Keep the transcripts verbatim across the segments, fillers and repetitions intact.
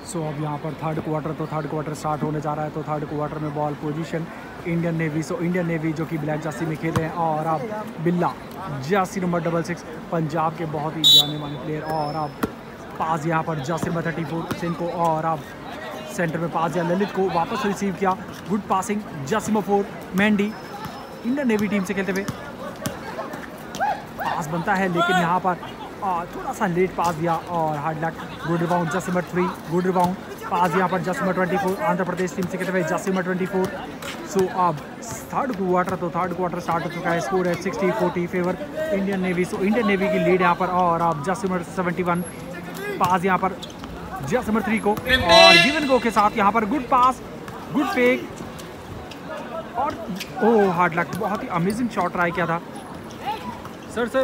सो अब यहाँ पर थर्ड क्वार्टर तो थर्ड क्वार्टर स्टार्ट होने जा रहा है। तो थर्ड क्वार्टर में ball position Indian navy. So Indian navy जो कि ब्लैक जर्सी में खेल रहे हैं, और अब Billa jersey number double six Punjab के बहुत ही जाने माने प्लेयर। और अब पास यहाँ पर jersey number thirty four Singh को, और अब सेंटर में पास दिया ललित को, वापस रिसीव किया, good passing jersey number four Mandy Indian navy team से खेलते हुए। पास बनता है लेकिन यहाँ पर आ, थोड़ा सा लेट पास दिया और hard luck. Good rebound jersey number three, good rebound pass यहाँ पर jersey number twenty four Andhra Pradesh team से खेलते हुए jersey number twenty four. So अब थर्ड क्वार्टर तो थर्ड क्वार्टर स्टार्ट हो चुका है। स्कोर है sixty forty favour Indian navy. So Indian navy की लीड यहाँ पर। और अब jersey number seventy one pass यहाँ पर जर्सी नंबर थ्री को, और गिवन गो के साथ यहाँ पर गुड पास, गुड फेक, और ओह हार्ड लक। बहुत ही अमेजिंग शॉट ट्राई किया था sir sir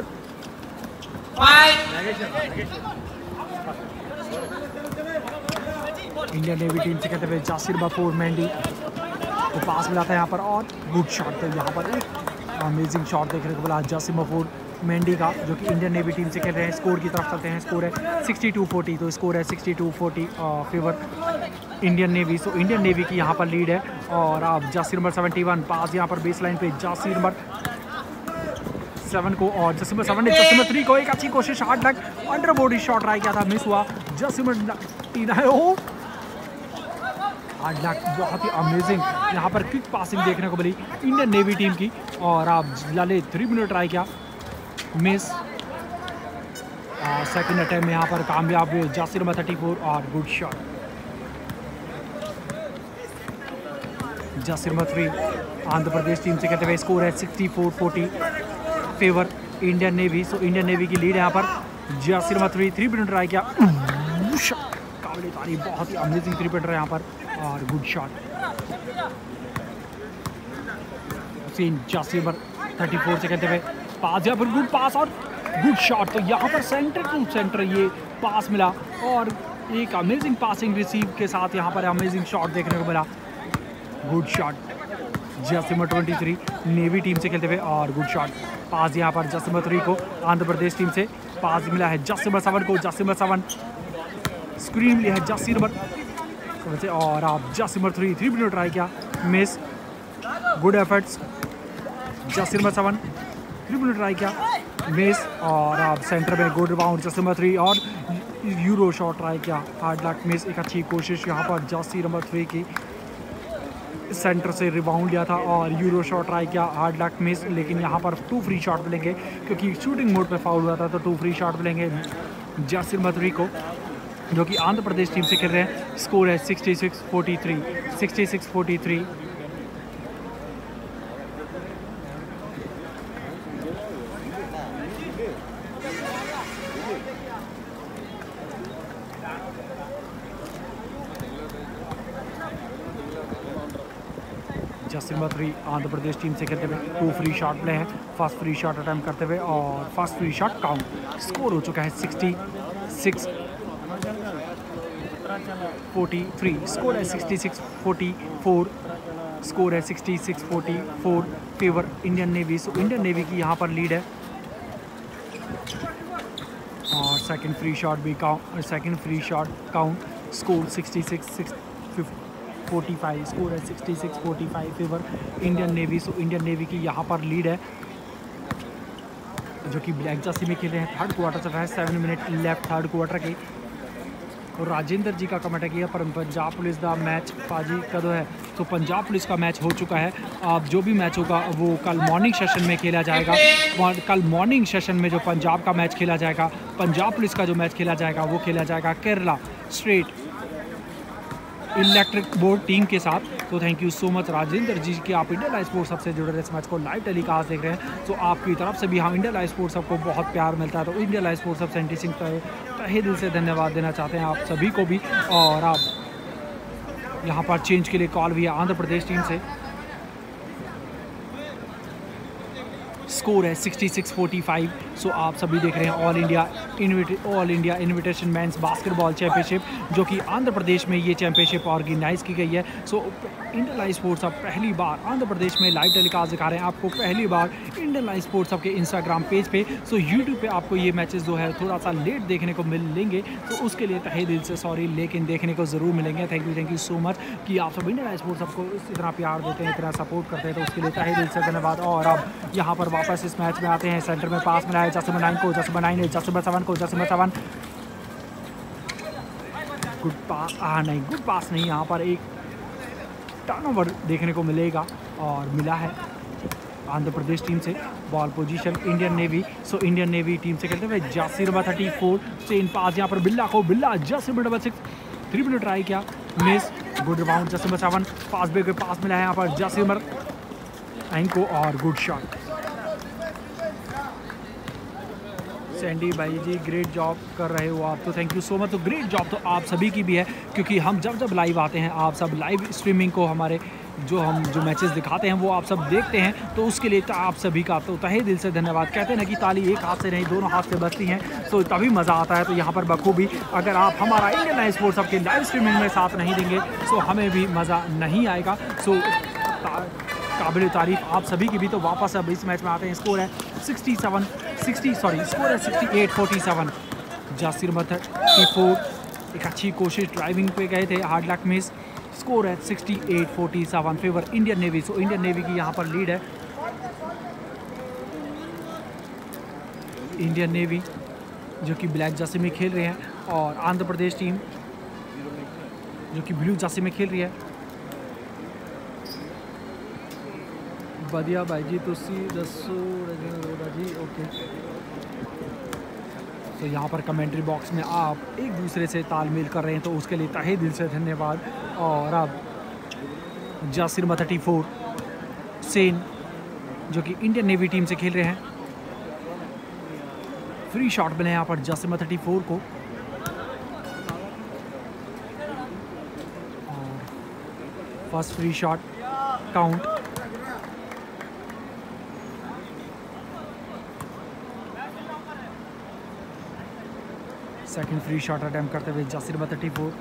Indian navy team से कहते हुए जासिर बफूर मैंडी तो पास मिला था यहाँ पर, और गुड शॉट। तो यहाँ पर एक अमेजिंग शॉट देखने को मिला जासिर बफूर मैंडी का, जो कि इंडियन नेवी टीम से खेल रहे हैं। स्कोर की तरफ चलते हैं। स्कोर है सिक्सटी टू फोर्टी। तो स्कोर है sixty two forty favour Indian navy. So Indian navy की यहाँ पर लीड है। और अब jersey number seventy one pass यहाँ पर बेस लाइन पे जासिर नंबर सेवन को, और जर्सी नंबर सेवन ने जर्सी नंबर थ्री को एक अच्छी कोशिश, hard luck under body shot try किया था, मिस हुआ। जर्सी नंबर तीन है ओ हार्ड लक। बहुत ही अमेजिंग यहाँ पर क्विक पासिंग देखने को मिली इंडियन नेवी टीम की। और अब ललित थ्री मिनट ट्राई किया, मिस। सेकंड अटैम्प्ट में यहाँ पर कामयाब हुए जर्सी नंबर थर्टी फोर, और good shot jersey number three Andhra Pradesh team से कहते हुए। स्कोर है sixty four forty favour Indian navy. So Indian navy की लीड यहाँ पर। Jersey number three three point try किया, काबिल तारीफ, बहुत ही अमेजिंग थ्री पॉइंटर यहाँ पर, और गुड शॉट। सीन जर्सी नंबर थर्टी फोर से कहते हुए पास यहाँ पर, गुड पास और गुड शॉट। तो यहाँ पर सेंटर टू सेंटर ये पास मिला, और एक अमेजिंग पासिंग रिसीव के साथ यहाँ पर अमेजिंग शॉट देखने को मिला। Good shot jersey number twenty three navy team से खेलते हुए, और गुड शॉट पास यहाँ पर जर्सी नंबर थ्री को आंध्र प्रदेश टीम से पास मिला है जर्सी नंबर सेवन को। जर्सी नंबर सेवन स्क्रीन लिया है जर्सी नंबर से, और आप jersey number three three minute try किया, miss. Good efforts jersey number seven three minute try किया, मिस। और आप सेंटर में good rebound jersey number three, और यूरो शॉट ट्राई किया, हार्ड लक, मिस। एक अच्छी कोशिश यहाँ पर जर्सी नंबर थ्री की, सेंटर से रिबाउंड लिया था और यूरो शॉट ट्राई किया, हार्ड लक, मिस। लेकिन यहाँ पर टू फ्री शॉट मिलेंगे क्योंकि शूटिंग मोड पे फाउल हुआ था, तो टू फ्री शॉट मिलेंगे जर्सी नंबर थ्री को, जो कि आंध्र प्रदेश टीम से खेल रहे हैं। स्कोर है sixty six forty three sixty six forty three. Jersey number three Andhra Pradesh team से खेलते हुए टू फ्री शॉट प्ले हैं, फर्स्ट फ्री शॉट अटैम्प्ट करते हुए, और first free shot count. Score हो चुका है sixty six forty three. Score है sixty six forty four. Score है sixty six forty four favour Indian navy. So Indian navy की यहाँ पर लीड है, और सेकंड फ्री शॉट भी count, second free shot count. Score sixty six forty five. Score है sixty six forty five favour Indian navy. So Indian navy की यहाँ पर लीड है, जो कि ब्लैक जर्सी में खेल रहे हैं। थर्ड क्वार्टर चल रहा है, seven minute left third quarter के। और राजेंद्र जी का कमेंट है कि पर पंजाब पुलिस का मैच पाजी कदों है। तो पंजाब पुलिस का मैच हो चुका है। अब जो भी मैच होगा वो कल मॉर्निंग सेशन में खेला जाएगा। कल मॉर्निंग सेशन में जो पंजाब का मैच खेला जाएगा, पंजाब पुलिस का जो मैच खेला जाएगा वो खेला जाएगा Kerala state electric board team के साथ। तो thank you so much Rajendra ji कि आप इंडिया लाइव स्पोर्ट्स सबसे जुड़े रहे, इस मैच को लाइव टेलीकास्ट देख रहे हैं। तो आपकी तरफ से भी हम इंडिया लाइव स्पोर्ट्स सबको बहुत प्यार मिलता है। तो इंडिया लाइव स्पोर्ट्स सब सेंटी सिंह तहे दिल से धन्यवाद देना चाहते हैं आप सभी को भी। और आप यहाँ पर चेंज के लिए कॉल भी है आंध्र प्रदेश टीम से। स्कोर है sixty six forty five so आप सभी देख रहे हैं all India invite all India invitation men's basketball championship, जो कि आंध्र प्रदेश में ये चैंपियनशिप ऑर्गेनाइज की गई है। सो इंडियन लाइव स्पोर्ट्स अब पहली बार आंध्र प्रदेश में लाइव टेलीकास्ट दिखा रहे हैं आपको, पहली बार इंडियन लाइव स्पोर्ट्स आपके इंस्टाग्राम पेज पे। सो यूट्यूब पे आपको ये मैचेस जो है थोड़ा सा लेट देखने को मिलेंगे, तो उसके लिए तहे दिल से सॉरी, लेकिन देखने को ज़रूर मिलेंगे। Thank you thank you so much कि आप सब इंडियन लाइव स्पोर्ट्स आपको इतना प्यार देते हैं, इतना सपोर्ट करते हैं, तो उसके लिए तहे दिल से धन्यवाद। और अब यहाँ पर वापस इस मैच में आते हैं। सेंटर में पास मिला है जसिम नाइन को, जसिम नाइन है जसिम सेवन को, जसिम सेवन गुड पास, हाँ नहीं गुड पास नहीं, यहाँ पर एक टर्नओवर देखने को मिलेगा और मिला है आंध्र प्रदेश टीम से। Ball position Indian navy, so Indian navy team से खेलते हुए जासिर नंबर थर्टी फोर से इन पास यहाँ पर बिल्ला को, Billa jersey number six three minute try किया, मिस, गुड राउंड जसिम number seven, pass back pass मिला है यहाँ पर जासिर नंबर नाइन को और गुड शॉट। सैंडी भाई जी ग्रेट जॉब कर रहे हो आप, तो थैंक यू सो मच। तो ग्रेट जॉब तो आप सभी की भी है, क्योंकि हम जब जब लाइव आते हैं आप सब लाइव स्ट्रीमिंग को हमारे जो हम जो मैचेस दिखाते हैं वो आप सब देखते हैं, तो उसके लिए तो आप सभी का तो तहे दिल से धन्यवाद। कहते हैं ना कि ताली एक हाथ से नहीं दोनों हाथ से बजती हैं, तो तभी मज़ा आता है। तो यहाँ पर बखूबी अगर आप हमारा इंडियन लाइव स्पोर्ट्स आपके लाइव स्ट्रीमिंग में साथ नहीं देंगे तो हमें भी मज़ा नहीं आएगा। सो काबिल तारीफ आप सभी की भी। तो वापस अब इस मैच में आते हैं। स्कोर है sixty seven sixty sorry score है sixty eight forty seven. Jersey number thirty four एक अच्छी कोशिश ड्राइविंग पे गए थे, हार्ड लक मिस। स्कोर है sixty eight forty seven favour Indian navy. So Indian navy की यहाँ पर लीड है। इंडियन नेवी जो कि ब्लैक जर्सी में खेल रहे हैं और आंध्र प्रदेश टीम जो कि ब्लू जर्सी में खेल रही है। बढ़िया भाई जी तुसी दसो जी ओके। तो यहाँ पर कमेंट्री बॉक्स में आप एक दूसरे से तालमेल कर रहे हैं, तो उसके लिए तहे दिल से धन्यवाद। और अब जासिर नंबर थर्टी फोर सेन जो कि इंडियन नेवी टीम से खेल रहे हैं, फ्री शॉट मिले यहाँ पर जासिर नंबर थर्टी फोर को। और first free shot count. Second free shot attempt करते हुए जासिर नंबर थर्टी फोर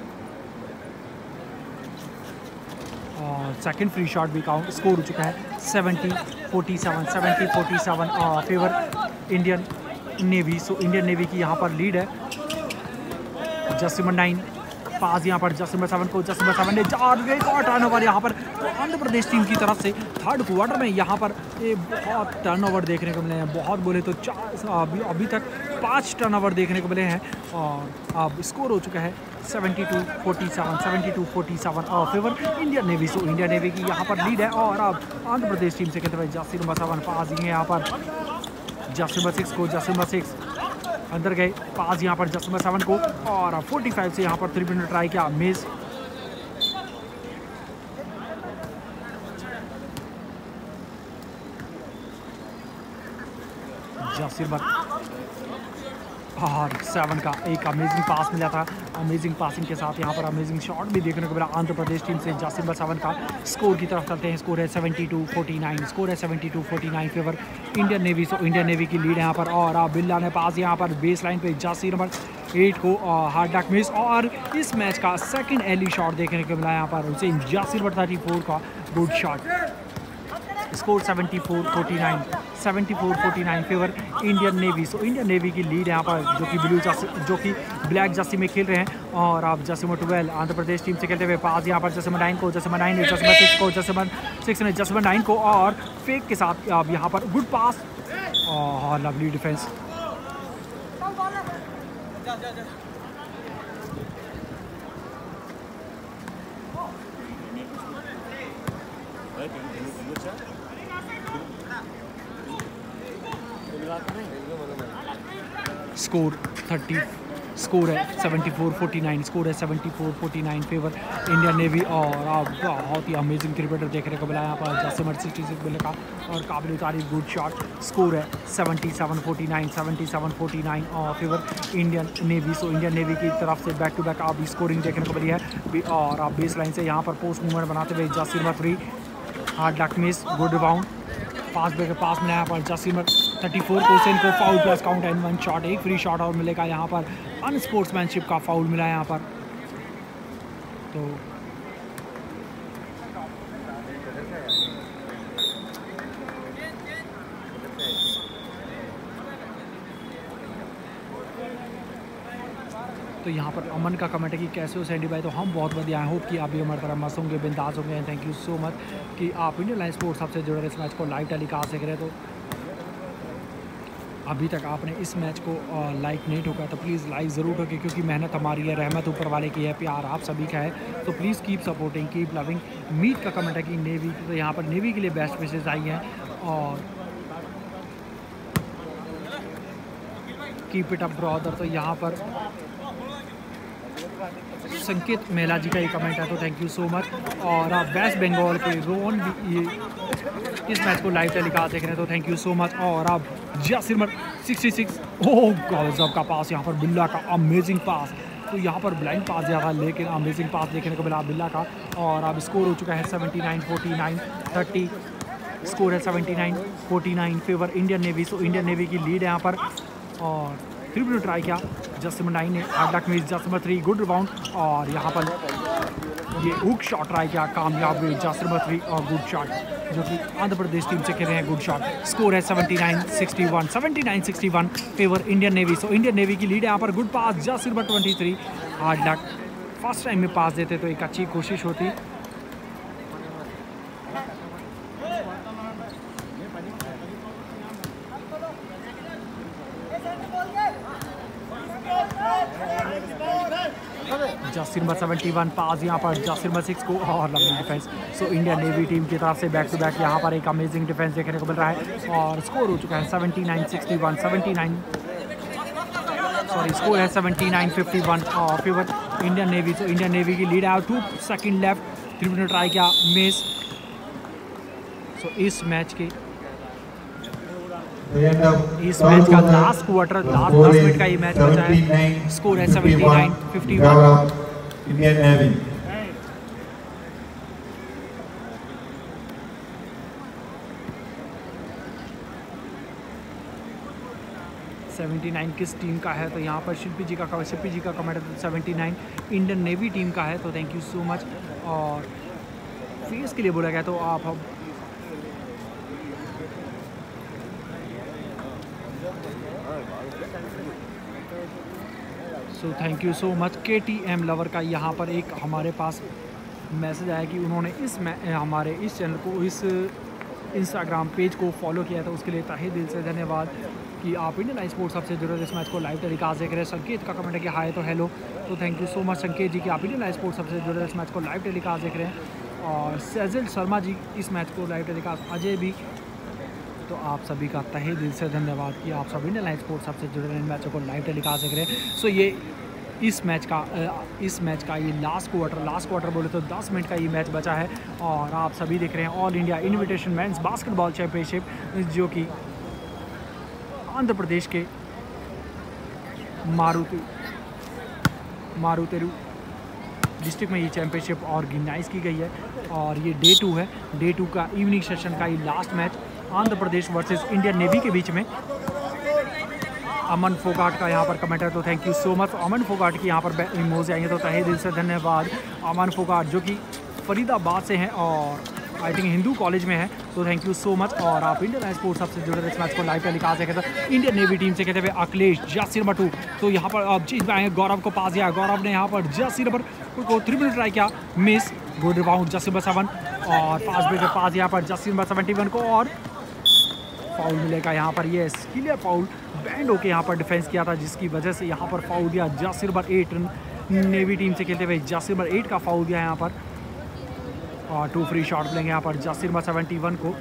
और सेकंड फ्री शॉट भी काउंट। स्कोर हो चुका है seventy forty seven seventy forty seven favour Indian navy. So Indian navy की यहाँ पर लीड है। जासिर नंबर नाइन पास यहाँ पर जासिर नंबर सेवन को, जासिर नंबर सेवन ने चार एक और टर्नओवर यहाँ पर तो आंध्र प्रदेश टीम की तरफ से थर्ड क्वार्टर में यहाँ पर ये बहुत टर्नओवर देखने को मिले हैं। बहुत बोले तो चार अभी अभी तक पाँच टर्नओवर देखने को मिले हैं और अब स्कोर हो चुका है seventy two forty seven seventy two forty seven और favour Indian navy. So Indian navy की यहाँ पर लीड है। और अब आंध्र प्रदेश टीम से कहते हुए जासिर नंबर सेवन पास दिए यहाँ पर जासिर नंबर सिक्स को, जासिर नंबर सिक्स अंदर गए, पास यहाँ पर जासिर नंबर सेवन को और फोर्टी फाइव से यहाँ पर थ्री पॉइंट ट्राई किया, मिस। जासिर नंबर और सेवन का एक अमेजिंग पास मिला था। अमेजिंग पासिंग के साथ यहाँ पर अमेजिंग शॉट भी देखने को मिला आंध्र प्रदेश टीम से। जासिर नंबर सेवन का स्कोर की तरफ चलते हैं। स्कोर है seventy two forty nine score है seventy two forty nine favour Indian navy. So Indian navy की लीड है यहाँ पर। और अब बिल्ला ने पास यहाँ पर बेस लाइन पे जासिर नंबर एट को हार्ड लक मिस। और इस मैच का सेकंड एली शॉट देखने को मिला यहाँ पर उसे जासिर नंबर थर्टी फोर का good shot. Score seventy four forty nine seventy four forty nine favour Indian navy. So Indian navy की लीड है यहाँ पर जो कि ब्लू जर्सी जो कि ब्लैक जर्सी में खेल रहे हैं। और अब jersey number twelve Andhra Pradesh team से खेलते हुए पास यहाँ पर जासिर नंबर नाइन को, जासिर नंबर नाइन ने जासिर नंबर सिक्स को, जासिर नंबर सिक्स ने जासिर नंबर नाइन को और फेक के साथ अब यहाँ पर गुड पास और lovely defence. Score thirty score है seventy four forty nine score है seventy four forty nine favour Indian Navy. और आप बहुत ही अमेजिंग क्रिकेटर देखने को मिला यहाँ पर जासिर नंबर सिक्सटी सिक्स मिले का और काबिल तारीफ गुड शॉट। स्कोर है seventy seven forty nine seventy seven forty nine और favour Indian navy. So Indian navy की तरफ से बैक टू बैक आप स्कोरिंग देखने को मिली है। और आप बेस लाइन से यहाँ पर पोस्ट मूवमेंट बनाते हुए jersey number three hard luck miss, good rebound, pass back pass में यहाँ पर jersey number thirty four question को foul plus count and one shot, एक फ्री शॉट और मिलेगा यहाँ पर। अनस्पोर्ट्समैनशिप का फाउल मिला यहाँ पर। तो तो यहाँ पर अमन का कमेंट है कि कैसे हो सैंडी भाई। तो हम बहुत बढ़िया हैं, होप कि आप भी हमारी तरह मस्त होंगे, बिंदास होंगे। And thank you so much कि आप इंडियन लाइन स्पोर्ट्स सबसे जुड़े रहे, इस मैच को लाइव टेलीकास्ट देख रहे। तो अभी तक आपने इस मैच को लाइक नहीं ठोका तो प्लीज़ लाइक ज़रूर ठोके, क्योंकि मेहनत हमारी है, रहमत ऊपर वाले की है, प्यार आप सभी का है। तो please keep supporting, keep loving. Meet का कमेंट है कि नेवी, तो यहाँ पर नेवी के लिए बेस्ट विशेज़ आई हैं और कीप इट अप ब्रदर। तो यहाँ पर संकेत मेहला जी का ये कमेंट है, तो थैंक यू सो मच। और आप वेस्ट बंगाल के रोहन भी ये इस मैच को लाइव टेलीकास्ट देख रहे हैं, तो थैंक यू सो मच। और आप जासिर मर सिक्सटी सिक्स ओह गजब का पास यहाँ पर बिल्ला का, अमेजिंग पास। तो यहाँ पर ब्लाइंड पास दिया था लेकिन अमेजिंग पास देखने को मिला बिल्ला का। और अब स्कोर हो चुका है seventy nine forty nine thirty, score है seventy nine forty nine favour Indian navy. So Indian navy की लीड है यहाँ पर। और थ्री मिनट ट्राई किया जस्ट नाइन ने, हार्ड लक मिस, जस्ट नंबर थ्री गुड रिबाउंड। और यहाँ पर ये हुक शॉट ट्राई किया, कामयाब हुई जस्ट नंबर थ्री और गुड शॉट, जो कि आंध्र प्रदेश टीम से खेल रहे हैं गुड शॉट। स्कोर है seventy nine sixty one, seventy nine sixty one favour Indian navy. So Indian navy की लीड है यहाँ पर। गुड पास जस्ट number twenty three, hard luck, first time में पास देते तो एक अच्छी कोशिश होती। जस्ट नंबर सेवेंटी वन पास यहाँ पर जस्ट नंबर सिक्स को, और lovely defence. So Indian navy team की तरफ से बैक टू बैक यहाँ पर एक अमेजिंग डिफेंस देखने को मिल रहा है। और स्कोर हो चुका है seventy nine sixty one, seventy nine sorry score है सेवेंटी नाइन फिफ्टी वन और favour Indian navy. So Indian navy की लीड है। Two second left, three minute try किया, मिस। सो इस मैच के इस मैच का लास्ट क्वार्टर, लास्ट दस मिनट का ये मैच बचा है। स्कोर है seventy nine fifty one Indian Navy. Seventy nine किस टीम का है? तो यहाँ पर शिल्पी जी का शिल्पी जी का कमेंट है seventy nine Indian navy team का है, तो थैंक यू सो मच। और फेस के लिए बोला गया तो आप अब so thank you so much. K T M lover का यहाँ पर एक हमारे पास मैसेज आया कि उन्होंने इस हमारे इस चैनल को, इस इंस्टाग्राम पेज को फॉलो किया था, उसके लिए तहे दिल से धन्यवाद कि आप इंडियन लाइन स्पोर्ट्स सबसे जुड़े इस मैच को लाइव टेलीकास्ट देख रहे हैं। संकेत का कमेंट है कि हाय तो हेलो, तो थैंक यू सो मच संकेत जी कि आप इंडियन लाइन स्पोर्ट्स सबसे जुड़े इस मैच को लाइव टेलीकास्ट देख रहे हैं। और सेजल शर्मा जी इस मैच को लाइव टेलीकास्ट, अजय भी, तो आप सभी का तहे दिल से धन्यवाद कि आप सभी इंडियन लाइन स्पोर्ट्स सबसे जुड़े इन मैचों को लाइव टेलीकास्ट देख रहे हैं। सो ये इस मैच का इस मैच का ये लास्ट क्वार्टर लास्ट क्वार्टर बोले तो दस मिनट का ये मैच बचा है। और आप सभी देख रहे हैं all India invitation men's basketball championship, जो कि आंध्र प्रदेश के मारुति मारुतेरू डिस्ट्रिक्ट में ये चैंपियनशिप ऑर्गेनाइज की गई है। और ये डे टू है, डे टू का इवनिंग सेशन का ये last match Andhra Pradesh versus Indian Navy के बीच में। अमन फोगाट का यहाँ पर कमेंट है, तो thank you so much. Aman Phogat की यहाँ पर इमोजी आई है, तो तहे दिल से धन्यवाद अमन फोगाट, जो कि फरीदाबाद से हैं और आई थिंक हिंदू कॉलेज में है, तो थैंक यू सो मच। और आप इंडियन स्पोर्ट्स सबसे जुड़े इस मैच को लाइव टेलीकास्ट देखे थे इंडियन नेवी टीम से कहते हुए अखिलेश जस्ट नंबर टू। तो यहाँ पर अब चीज में आए गौरव को पास दिया, गौरव ने यहाँ पर जस्ट नंबर को थ्री मिनट ट्राई किया, मिस, गुड रिबाउंड जस्ट नंबर सेवन। और फास्ट ब्रेक पास यहाँ पर जस्ट नंबर सेवेंटी वन को, और फाउल मिलेगा यहाँ पर। ये क्लियर फाउल बैंड होके यहाँ पर डिफेंस किया था, जिसकी वजह से यहाँ पर फाउल दिया जस्ट नंबर एट, नेवी टीम से खेलते हुए जस्ट नंबर एट का फाउल दिया यहाँ पर। और टू फ्री शॉट मिलेंगे यहाँ पर जस्ट नंबर सेवेंटी वन को।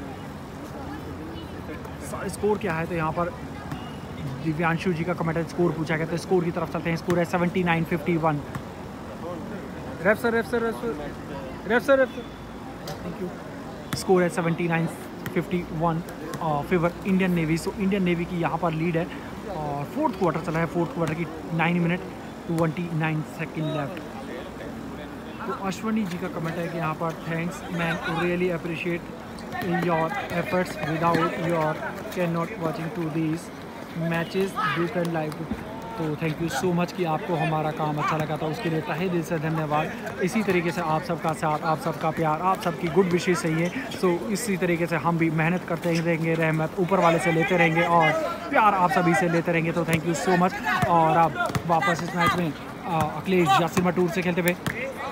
स्कोर क्या है? तो यहाँ पर दिव्यांशु जी का कमेंट है, स्कोर पूछा गया, तो स्कोर की तरफ चलते हैं। स्कोर है seventy nine fifty one. Ref sir ref sir ref sir ref sir ref thank you. Score है seventy nine fifty one favour Indian navy. So Indian navy की यहाँ पर लीड है। और फोर्थ क्वार्टर चला है, फोर्थ क्वार्टर की nine minute twenty nine second left. तो अश्वनी जी का कमेंट है कि यहाँ पर thanks man, really appreciate your efforts, without your can not watching to these matches do can live. तो थैंक यू सो मच कि आपको हमारा काम अच्छा लगा था, उसके लिए तहे दिल से धन्यवाद। इसी तरीके से आप सबका साथ, आप सबका प्यार, आप सबकी गुड विशेष सही है। सो इसी तरीके से हम भी मेहनत करते ही रहेंगे, रहमत ऊपर वाले से लेते रहेंगे और प्यार आप सभी से लेते रहेंगे। तो थैंक यू सो मच। और अब वापस इस मैच में अखिलेश जासिर मटूर से खेलते हुए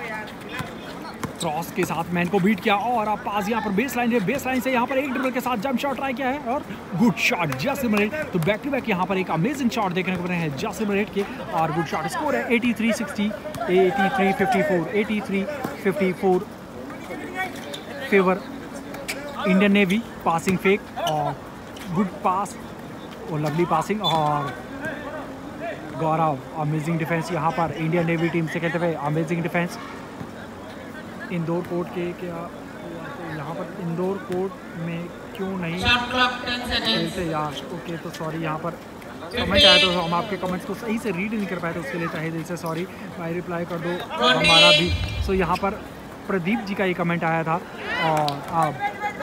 क्रॉस के साथ मैन को बीट किया और अब पास यहाँ पर बेस लाइन है, बेस लाइन से यहाँ पर एक ड्रिबल के साथ जंप शॉट ट्राई किया है और गुड शॉट जासिर मरेट। तो बैक टू बैक यहाँ पर एक अमेजिंग शॉट देखने को मिल रहे हैं जासिर मरेट के और गुड शॉट। स्कोर है eighty three sixty, eighty three fifty four, eighty three fifty four favour Indian Navy. Passing fake और गुड पास और लवली पासिंग और गौरव अमेजिंग डिफेंस यहाँ पर इंडियन नेवी टीम से खेलते हुए। अमेजिंग डिफेंस इंदौर कोर्ट के क्या तो यहाँ पर इंदौर कोर्ट में क्यों नहीं खेलते यार। ओके तो सॉरी, यहाँ पर कमेंट आया तो हम आपके कमेंट्स को सही से रीड नहीं कर पाए, तो उसके लिए तहे दिल से सॉरी। भाई रिप्लाई कर दो हमारा भी। सो यहाँ पर प्रदीप जी का ये कमेंट आया था। और अब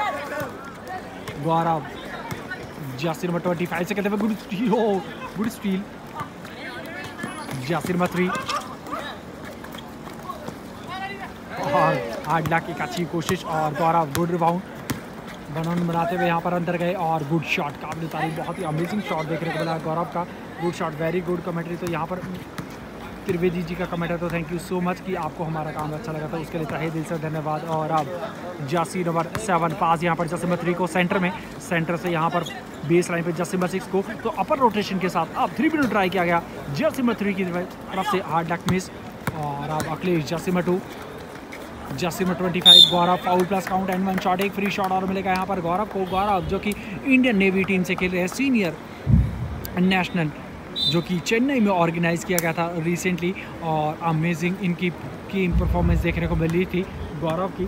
Gaurav jersey number twenty five से कहते हुए good steal, good steal jersey number three और हार्ड लक एक अच्छी कोशिश और गौरव गुड रिबाउंड बनन बनाते हुए यहाँ पर अंदर गए और गुड शॉट। काबिल तारीफ, बहुत ही अमेजिंग शॉट देखने को मिला गौरव का। Good shot, very good commentary. तो यहाँ पर त्रिवेदी जी का कमेंट है, तो थैंक यू सो मच कि आपको हमारा काम अच्छा लगा था, उसके लिए तहे दिल से धन्यवाद। और अब जासी नंबर सेवन पास यहाँ पर जसी नंबर थ्री को सेंटर में, सेंटर से यहाँ पर बेस लाइन पे जसी नंबर सिक्स को तो अपर रोटेशन के साथ अब थ्री मिनट ट्राई किया गया जसी नंबर थ्री की तरफ से, हार्ड लक मिस। और अब अखिलेश जसी नंबर टू, जसी number twenty five Gaurav foul plus count and one shot, एक फ्री शॉट और मिलेगा यहाँ पर गौरव को। गौरव जो कि इंडियन नेवी टीम से खेल रहे हैं, सीनियर नेशनल जो कि चेन्नई में ऑर्गेनाइज किया गया था रिसेंटली और अमेजिंग इनकी की परफॉर्मेंस देखने को मिल रही थी गौरव की।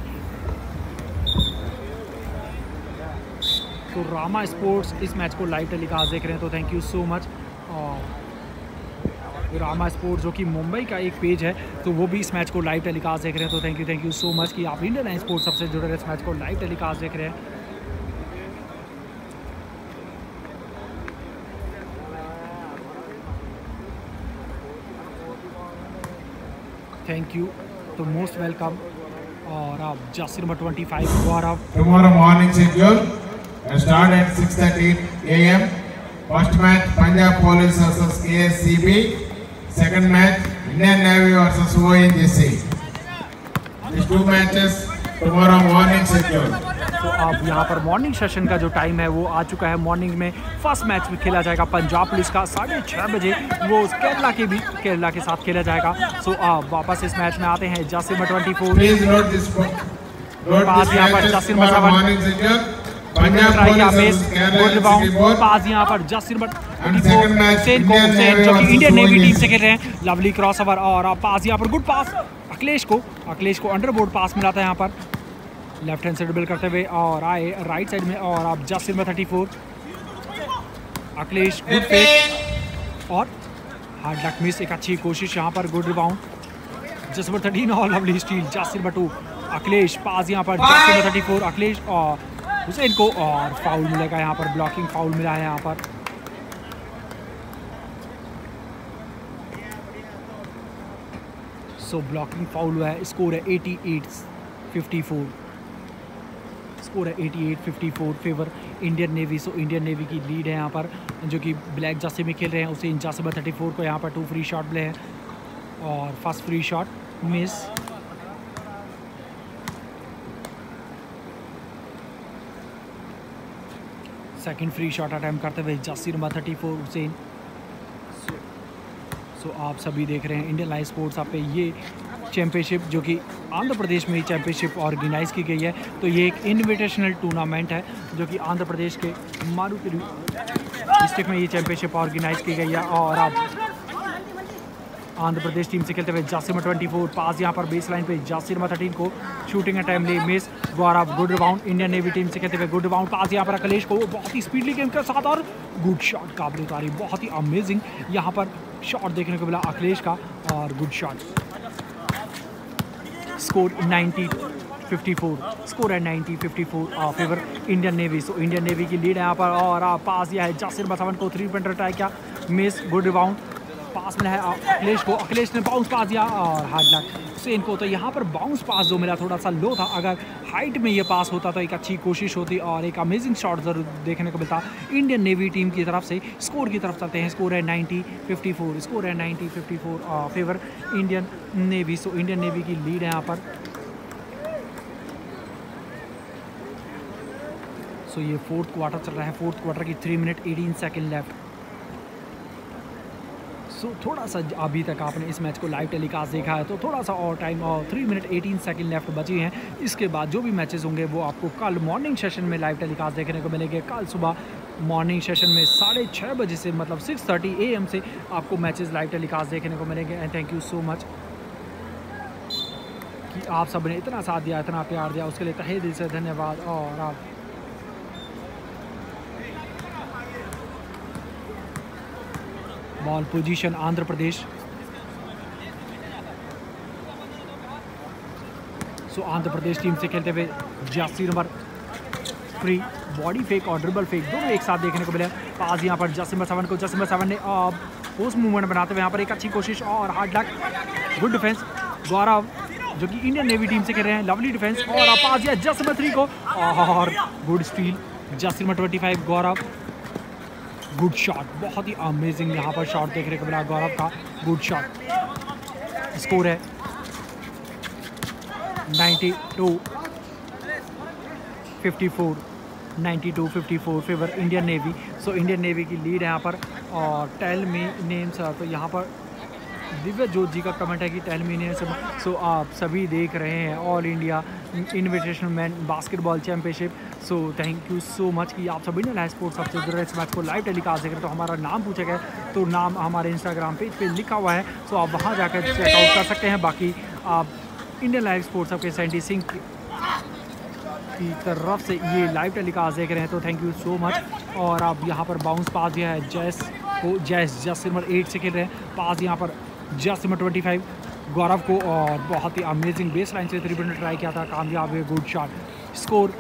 तो रामा स्पोर्ट्स इस मैच को लाइव टेलीकास्ट देख रहे हैं, तो थैंक यू सो मच। और रामा स्पोर्ट्स जो कि मुंबई का एक पेज है, तो वो भी इस मैच को लाइव टेलीकास्ट देख रहे हैं, तो thank you thank you so much कि आप इंडियन लाइन स्पोर्ट्स सबसे जुड़े रहे, इस मैच को लाइव टेलीकास्ट देख रहे हैं। थैंक यू, तो मोस्ट वेलकम। और आप jersey number twenty five Gaurav. Tomorrow morning schedule start at six thirty a m First match Punjab Police versus K S C B. Second match Indian Navy versus O N G C. These two matches tomorrow morning schedule. तो अब यहाँ पर morning session का जो time है वो आ चुका है। मॉर्निंग में फर्स्ट मैच में खेला जाएगा पंजाब पुलिस का साढ़े छः बजे, वो केरला के भी केरला के साथ खेला जाएगा। सो अब वापस इस मैच में आते हैं jersey number twenty four pass यहाँ पर जासिर नंबर सेवन ट्राई किया बेस गुड रिबाउंड पास यहाँ पर जासिर नंबर हुसैन को, हुसैन जो कि इंडियन नेवी टीम से खेल रहे हैं, लवली क्रॉस ओवर और पास यहाँ पर गुड पास अखिलेश को, अखिलेश को अंडर बोर्ड पास मिला था यहाँ पर लेफ्ट हैंड से ड्रिबल करते हुए और आए राइट साइड में। और अब jersey number thirty four Akhilesh good fake और हार्ड लक मिस, एक अच्छी कोशिश यहाँ पर गुड रिबाउंड जस्ट नंबर थर्टीन और lovely steal jersey number two Akhilesh pass यहाँ पर jersey number thirty four Akhilesh और हुसैन को और फाउल मिलेगा यहाँ पर, ब्लॉकिंग फाउल मिला है यहाँ पर। सो ब्लॉकिंग फाउल हुआ है। स्कोर है eighty eight fifty four, score है eighty eight fifty four favour Indian navy. So Indian navy की लीड है यहाँ पर, जो कि ब्लैक जर्सी में खेल रहे हैं, उसे जासिर नंबर थर्टी फोर को यहाँ पर टू फ्री शॉट मिले हैं और first free shot miss. Second free shot attempt करते हुए jersey number thirty four Hussain. So so, आप सभी देख रहे हैं इंडियन लाइव स्पोर्ट्स आप पे ये चैम्पियनशिप जो कि आंध्र प्रदेश में ही चैम्पियनशिप ऑर्गेनाइज की गई है। तो ये एक इनविटेशनल टूर्नामेंट है जो कि आंध्र प्रदेश के मारुतिरी डिस्ट्रिक्ट में ये चैम्पियनशिप ऑर्गेनाइज की गई है। और अब आंध्र प्रदेश टीम से खेलते हुए jersey number twenty four pass यहाँ पर बेस लाइन पे जासिर नंबर थर्टीन को शूटिंग अटैम्प्ट ले miss. Gaurav good rebound Indian navy team से खेलते हुए गुड रिबाउंड पास यहाँ पर अखिलेश को बहुत ही स्पीडली गेम के साथ और गुड शॉट, काबिल तारीफ, बहुत ही अमेजिंग यहाँ पर शॉट देखने को मिला अखिलेश का और गुड शॉट। स्कोर नाइन्टी चौवन, स्कोर है ninety fifty four favour Indian navy. So Indian navy की लीड है यहाँ पर। और आ, पास दिया है जासिर बसावन को, थ्री पॉइंटर ट्राई किया, मिस, गुड रिबाउंड, पास मिला है अखिलेश को, अखिलेश ने बाउंस पास दिया और हार्ड लक हुसैन को। तो यहाँ पर बाउंस पास जो मिला थोड़ा सा लो था, अगर हाइट में ये पास होता तो एक अच्छी कोशिश होती और एक अमेजिंग शॉट जरूर देखने को मिलता इंडियन नेवी टीम की तरफ से। स्कोर की तरफ चलते हैं, स्कोर है नाइंटी फिफ्टी फोर, स्कोर है ninety fifty four favour Indian navy. So Indian navy की लीड है यहाँ पर। सो so, ये फोर्थ क्वार्टर चल रहा है, फोर्थ क्वार्टर की three minute eighteen second left. So so, थोड़ा सा अभी तक आपने इस मैच को लाइव टेलीकास्ट देखा है तो थोड़ा सा और टाइम और three minute eighteen second left बची हैं। इसके बाद जो भी मैचेस होंगे वो आपको कल मॉर्निंग सेशन में लाइव टेलीकास्ट देखने को मिलेंगे। कल सुबह मॉर्निंग सेशन में साढ़े छः बजे से मतलब सिक्स थर्टी ए एम से आपको मैचेस लाइव टेलीकास्ट देखने को मिलेंगे। And thank you so much कि आप सब ने इतना साथ दिया, इतना प्यार दिया, उसके लिए तहे दिल से धन्यवाद। और आप ball position Andhra Pradesh. So Andhra Pradesh team से खेलते हुए जासी नंबर फ्री, बॉडी फेक और ड्रिबल फेक दोनों एक साथ देखने को मिले। पास यहाँ पर जसिम बसावन को, जसिम बसावन ने पोस्ट मूवमेंट बनाते हुए यहाँ पर एक अच्छी कोशिश और hard luck, good defence. Gaurav जो कि इंडियन नेवी टीम से खेल रहे हैं, लवली डिफेंस और पास दिया जसिम नंबर थ्री को और गुड स्टील, जसिम number twenty five Gaurav, good shot, बहुत ही अमेजिंग यहाँ पर शॉट देखने को मिला गौरव का, गुड शॉट। स्कोर है ninety two fifty four, ninety two fifty four favour Indian navy. So Indian navy की लीड है यहाँ पर। और टेल मी नेम्स, तो यहाँ पर दिव्य जोत जी का कमेंट है कि टेल मी नेम्स। सो आप सभी देख रहे हैं all India invitational man basketball championship. So thank you so much कि आप सभी ने लाइव स्पोर्ट्स सबसे जुड़े इस मैच को लाइव टेलीकास्ट देख रहे। तो हमारा नाम पूछा गया तो नाम हमारे इंस्टाग्राम पेज पे लिखा हुआ है, सो आप वहाँ जाकर चेकआउट कर सकते हैं। बाकी आप इंडियन लाइव स्पोर्ट्स आपके सैंडी सिंह की तरफ से ये लाइव टेलीकास्ट देख रहे हैं तो थैंक यू सो मच। और आप यहाँ पर बाउंस पास दिया है जैस को, जैस जस नंबर एट से खेल रहे हैं, पास यहाँ पर जस नंबर ट्वेंटी फाइव गौरव को और बहुत ही अमेजिंग बेस लाइन से थ्री पॉइंटर ट्राई किया था, कामयाब है, good shot. Score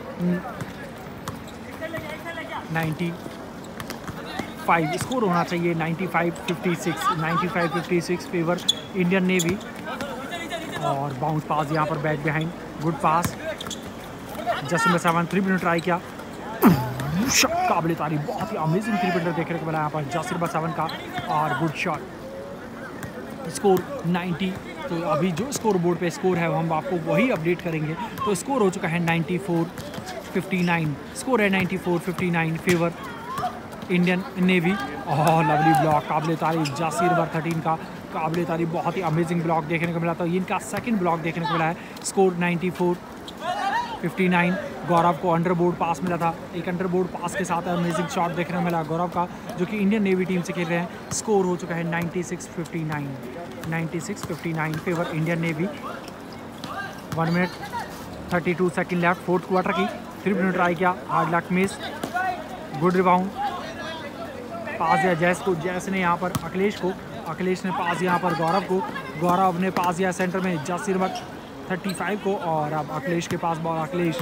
ninety five, score होना चाहिए ninety five fifty six, ninety five fifty six favour Indian Navy. और बाउंस पास यहाँ पर back behind, good pass, Jasim Basavan three pointer try किया, काबिल तारीफ, बहुत ही अमेजिंग थ्री पॉइंटर देखने को मिला यहाँ पर जासिर बसावन का और गुड शॉट। स्कोर नाइंटी, तो अभी जो स्कोर बोर्ड पे स्कोर है हम आपको वही अपडेट करेंगे। तो स्कोर हो चुका है ninety four fifty nine, score है ninety four fifty nine favour Indian Navy. और लवली ब्लॉक, काबिल तारीफ, जासिर नंबर थर्टीन का काबिल तारीफ, बहुत ही अमेजिंग ब्लॉक देखने को मिला। तो इनका सेकंड ब्लॉक देखने को मिला है। Score ninety four fifty nine, Gaurav को अंडरबोर्ड पास मिला था, एक अंडरबोर्ड पास के साथ अमेजिंग शॉट देखने को मिला गौरव का जो कि इंडियन नेवी टीम से खेल रहे हैं। स्कोर हो चुका है ninety six fifty nine, ninety six fifty nine favour Indian Navy. One minute thirty two second left, fourth quarter की थ्री मिनट ट्राई किया, hard luck miss, good rebound, pass दिया जैस को, जैस ने यहाँ पर अखिलेश को, अखिलेश ने पास यहाँ पर गौरव को, गौरव ने पास दिया सेंटर में जासिर नंबर थर्टी फाइव को और अब अखिलेश के पास बॉल, अखिलेश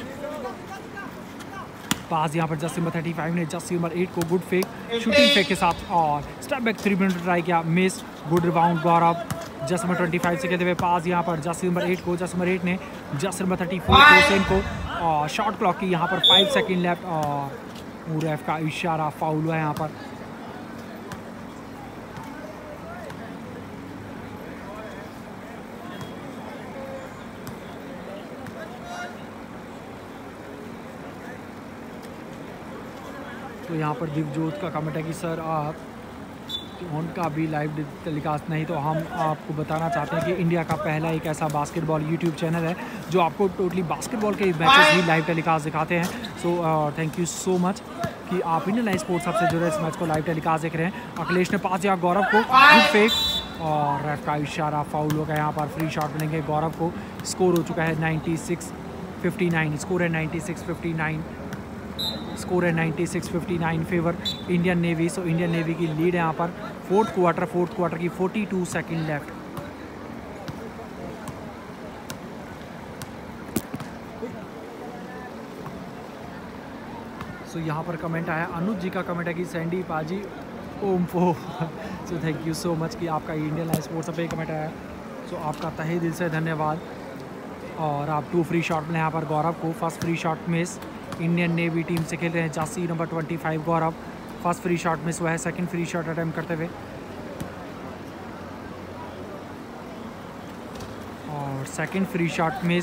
पास यहाँ पर जसिम नंबर थर्टी फाइव ने जसिम नंबर एट को गुड फेक, शूटिंग फेक के साथ और step back three minute try किया, miss, good rebound Gaurav, Jasim number twenty five से खेलते हुए पास यहाँ पर जसिम नंबर एट को, जसिम नंबर एट ने जसिम नंबर थर्टी फोर को, सेन को और शॉट क्लॉक की यहाँ पर फाइव सेकेंड लेफ्ट और रेफ का इशारा, फाउल हुआ है यहाँ पर। तो यहाँ पर दिवजोत का कमेंट है कि सर आप उनका भी लाइव टेलीकास्ट नहीं, तो हम आपको बताना चाहते हैं कि इंडिया का पहला एक ऐसा बास्केटबॉल यूट्यूब चैनल है जो आपको टोटली बास्केटबॉल के मैचेस भी लाइव टेलीकास्ट दिखाते हैं। So thank you so much कि आप इंडियन लाइव स्पोर्ट्स सबसे जुड़े इस मैच को लाइव टेलीकास्ट देख रहे हैं। अखिलेश ने पास दिया गौरव को, गुड फेक और रेफ का इशारा, फाउल हो गया यहाँ पर, फ्री शॉट मिलेंगे गौरव को। स्कोर हो चुका है ninety six fifty nine, score है ninety six fifty nine, score है ninety six fifty nine favour Indian navy. So Indian navy की लीड है यहाँ पर। फोर्थ क्वार्टर फोर्थ क्वार्टर की forty two second left. So so, यहाँ पर comment आया, अनुज जी का कमेंट है कि सैंडी पाजी ओम फो। So thank you so much कि आपका इंडियन लाइव स्पोर्ट्स पे कमेंट आया। सो so, आपका तहे दिल से धन्यवाद। और आप टू फ्री शॉट में यहाँ पर गौरव को first free shot miss. Indian navy team से खेल रहे हैं जासी number twenty five Gaurav. First free shot miss हुआ है, सेकंड फ्री शॉट अटैम्प्ट करते हुए। और सेकंड फ्री शॉट मिस।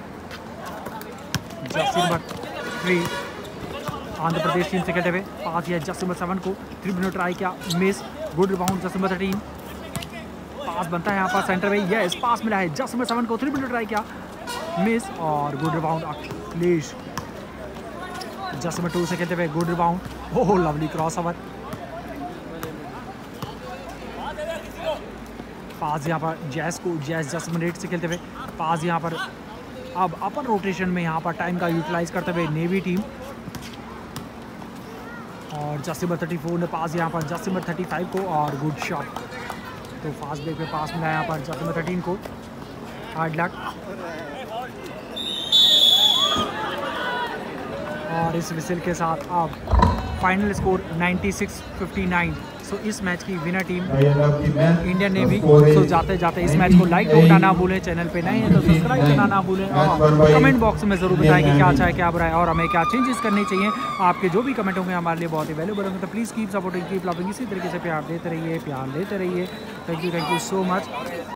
जासी number three Andhra Pradesh team से खेलते हुए पास किया जस्ट नंबर सेवन को, थ्री मिनट ट्राई किया, मिस। गुड रिबाउंड जस्ट नंबर थर्टीन। पास बनता है यहाँ पर सेंटर में, यस पास मिला है जस्ट नंबर सेवन को, थ्री मिनट ट्राई किया, मिस। और गुड रिबाउंड अखिलेश जस्ट नंबर टू से खेलते हुए, good rebound. Oh lovely cross over. Pass यहाँ पर जैस को, जैस जस्ट नंबर एट से खेलते हुए पास यहाँ पर अब अपर रोटेशन में यहाँ पर टाइम का यूटिलाइज करते हुए नेवी टीम। और जस्ट नंबर थर्टी फोर ने पास यहाँ पर जस्ट नंबर थर्टी फाइव को, और गुड शॉट। तो फास्ट ब्रेक पे पास मिला यहाँ पर जस्ट नंबर थर्टीन को, हार्ड लक। और इस विसिल के साथ अब final score ninety six fifty nine. So इस मैच की winner team Indian navy. So जाते जाते इस मैच को लाइक ठोकना ना भूलें, चैनल पे नए हैं तो सब्सक्राइब करना ना भूलें, और कमेंट बॉक्स में ज़रूर बताएं कि क्या अच्छा है क्या बुरा है और हमें क्या चेंजेस करने चाहिए। आपके जो भी कमेंट होंगे हमारे लिए बहुत ही वैल्यूबल होंगे। तो please keep supporting, keep loving, इसी तरीके से प्यार देते रहिए, प्यार लेते रहिए। Thank you, thank you so much.